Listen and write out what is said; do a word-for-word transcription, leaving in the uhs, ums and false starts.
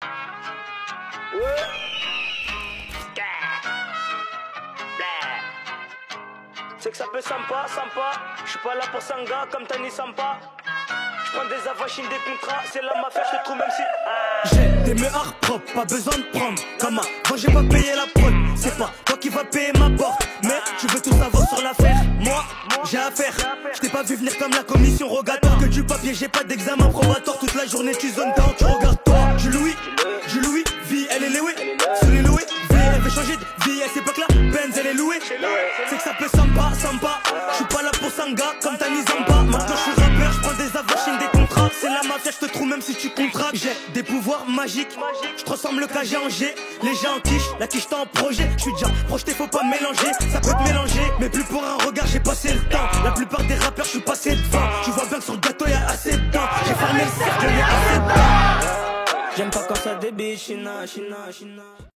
Ouais. C'est que ça peut sympa, sympa. Je suis pas là pour Sanga comme Tani Sampa. Je prends des avachines, des contrats, c'est la mafia, je te trouve même si ah. J'ai des meurs propres, pas besoin de prendre. Comme avant j'ai pas payé la prod. C'est pas toi qui vas payer ma porte. Mais tu veux tout savoir sur l'affaire. Moi, j'ai affaire. Je t'ai pas vu venir comme la commission rogatoire. Que du papier, j'ai pas d'examen probatoire. Toute la journée tu zones down, tu regardes toi. Je Louis, je Louis, vie elle est louée. Sous les loués, vie elle veut changer de vie. À cette époque là, Benz elle est louée. C'est que ça peut sympa, sympa. Je suis pas là pour Sanga comme Tani Zampa. Maintenant je suis rappeur, je prends des avachines, des contrats. C'est la mafia, je te trouve même si tu contractes. J'ai des pouvoirs magiques. Je te ressemble le K G en G. Les gens en quiche, la quiche t'en projet. Je suis déjà projeté, faut pas mélanger. Ça peut te mélanger, mais plus pour un regard, j'ai passé le temps. La plupart des rappeurs, je suis passé devant. Tu vois bien que sur le gâteau y'a assez de temps. J'ai fermé le cercle, y'a assez de temps. J'aime pas quand ça débiche, china, china, china.